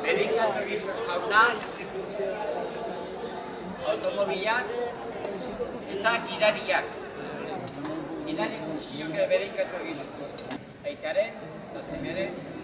Bereikatu egizuz jauna, automobilak eta gidariak. Gidari guztiok bereikatu egizuz. Aitaren, eta zemeren,